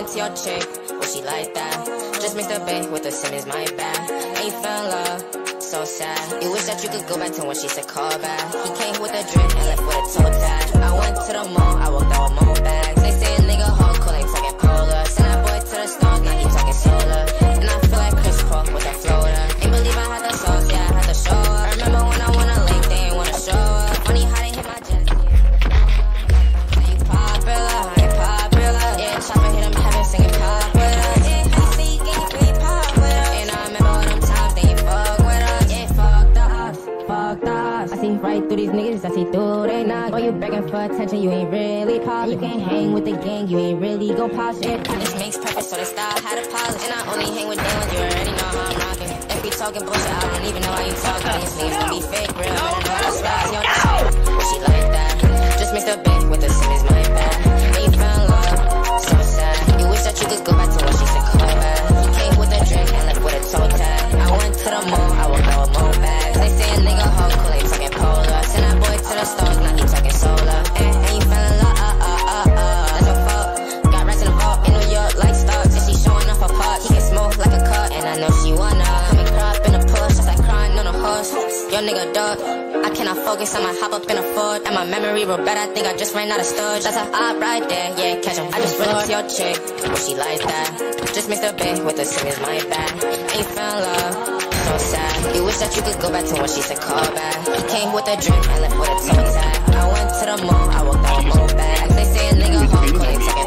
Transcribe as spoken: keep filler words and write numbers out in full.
to your chick, well she like that. Just mixed a bit with the Simmons, my bad. And you fell in love, so sad. You wish that you could go back to when she said call back. He came with a drink and left with a toe tag. I went to the mall, I walked out with more bags. They say a nigga hard, cool, ain't talking polar. Send that boy to the stars, now he talking solar. And I feel like Chris Paul with a floater. Ain't believe I had the sauce, yeah, I had to show up. I remember when I went a link, they ain't wanna show up. Funny how they hit my jet. You popular, I ain't popular. Yeah, chopper hit him heaven singing pop with us. Yeah, how you say you getting free pop with us. And I remember all them times they ain't fuck with us. Yeah, fucked us, fucked us. I see right through these niggas, I see through they not. Boy, you begging for attention, you ain't really pop. You can't hang with the gang, you ain't really gon' pop shit. This makes perfect, so the style had a polish. And I only hang with them, you already know how I'm rocking. If we talking bullshit, I don't even know how you talking. These niggas gon' be fake, real, better know the styles. Yo, she like that. Just mixed a bit with the Simmons, my bad. And you fell in love, so sad. You wish that you could go back to when she said call back. He came with a drink and left with a toe tag. I went to the mall, I walked out with more bags. They say a nigga hard, cool, ain't talking polar. Send that boy to the stars, now he talking solar. And, and you fell in love, uh, uh, uh, uh. That's her fault. Got rats in the vault in New York like stars. And she showing off her part. He can smoke like a cut, and I know she wanna. Come and crop in the push, just like crying on a horse. Yo, nigga, dog. I cannot focus, I'ma hop up in a Ford. And my memory real bad, I think I just ran out of storage. That's a op right there, yeah, catch him. I just ran up to your chick, well she like that. Just mixed a bit with the Simmons, my bad. And you fell in love, so sad. You wish that you could go back to when she said call back. He came with a drink and left with a toe tag. I went to the mall, I walked out with more bags. They say a nigga hard, cool, ain't